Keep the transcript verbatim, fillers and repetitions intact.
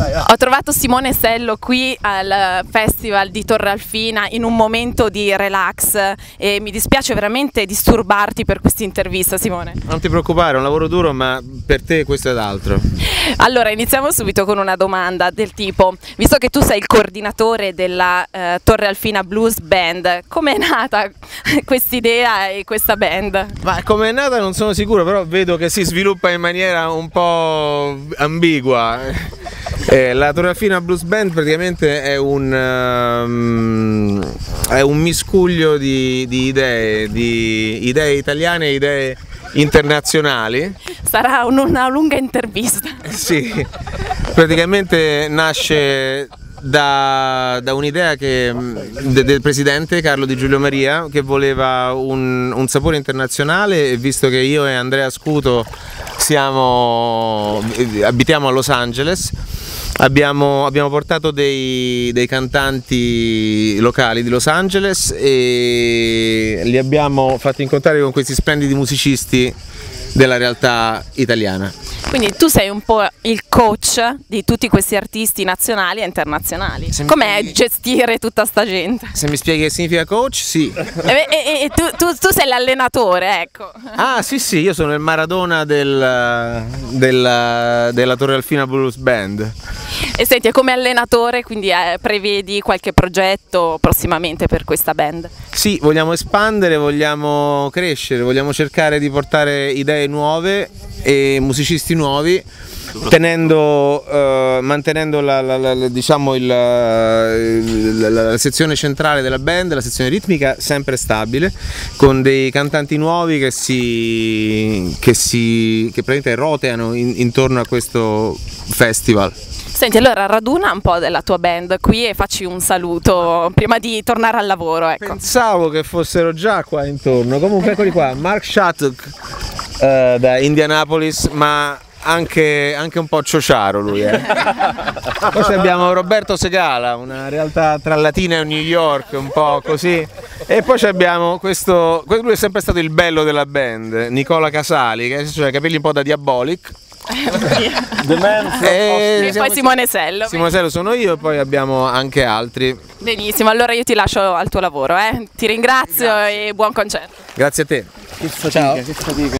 Ho trovato Simone Sello qui al Festival di Torralfina in un momento di relax e mi dispiace veramente disturbarti per questa intervista, Simone. Non ti preoccupare, è un lavoro duro, ma per te questo è d'altro. Allora, iniziamo subito con una domanda del tipo, visto che tu sei il coordinatore della eh, Torralfina Blues Band, come è nata quest'idea e questa band? Ma come è nata non sono sicuro, però vedo che si sviluppa in maniera un po' ambigua. Eh, la Torralfina Blues Band praticamente è un, um, è un miscuglio di, di idee, di idee italiane e idee internazionali. Sarà un, una lunga intervista. Sì, praticamente nasce da, da un'idea de, del presidente Carlo Di Giulio Maria, che voleva un, un sapore internazionale, e visto che io e Andrea Scuto siamo, abitiamo a Los Angeles, Abbiamo, abbiamo portato dei, dei cantanti locali di Los Angeles e li abbiamo fatti incontrare con questi splendidi musicisti della realtà italiana. Quindi tu sei un po' il coach di tutti questi artisti nazionali e internazionali. Com'è spieghi... gestire tutta sta gente? Se mi spieghi che significa coach, sì. E, e, e tu, tu, tu sei l'allenatore, ecco. Ah sì sì, io sono il Maradona del, del, della Torralfina Blues Band. E senti, come allenatore quindi eh, prevedi qualche progetto prossimamente per questa band? Sì, vogliamo espandere, vogliamo crescere, vogliamo cercare di portare idee nuove e musicisti nuovi, tenendo, eh, mantenendo la, la, la, diciamo il, la, la, la sezione centrale della band, la sezione ritmica sempre stabile, con dei cantanti nuovi che si, che si che praticamente roteano in, intorno a questo festival. Senti, allora raduna un po' della tua band qui e facci un saluto prima di tornare al lavoro, ecco. Pensavo che fossero già qua intorno, comunque eccoli qua, Mark Shattuck uh, da Indianapolis, ma anche, anche un po' ciociaro lui. Eh. Poi abbiamo Roberto Segala, una realtà tra Latina e New York, un po' così. E poi abbiamo questo, lui è sempre stato il bello della band, Nicola Casali, che ha i capelli un po' da Diabolic. E, e poi Simone Sello. Simone Sello sono io, e poi abbiamo anche altri. Benissimo, allora io ti lascio al tuo lavoro, eh? Ti ringrazio. Grazie. E buon concerto. Grazie a te. Che fatica, Ciao. Che fatica.